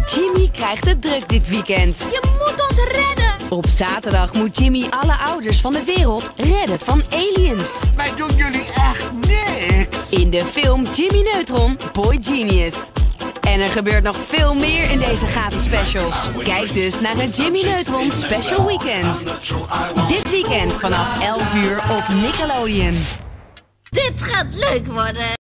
Jimmy krijgt het druk dit weekend. Je moet ons redden! Op zaterdag moet Jimmy alle ouders van de wereld redden van aliens. Wij doen jullie echt niks. In de film Jimmy Neutron, Boy Genius. En er gebeurt nog veel meer in deze gratis specials. Kijk dus naar het Jimmy Neutron Special Weekend. Dit weekend vanaf 11 uur op Nickelodeon. Dit gaat leuk worden!